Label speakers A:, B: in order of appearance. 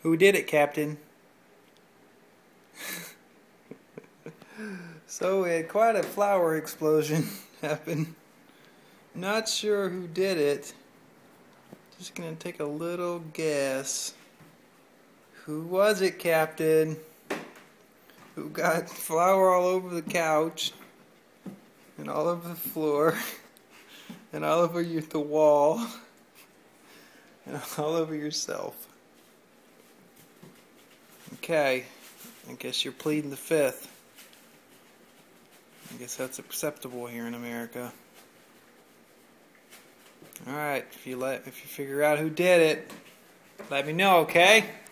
A: Who did it, Captain? So we had quite a flower explosion happen. Not sure who did it. Just gonna take a little guess. Who was it, Captain? Who got flour all over the couch and all over the floor and all over the wall and all over yourself? Okay, I guess you're pleading the fifth. I guess that's acceptable here in America. All right, if you figure out who did it, let me know, okay?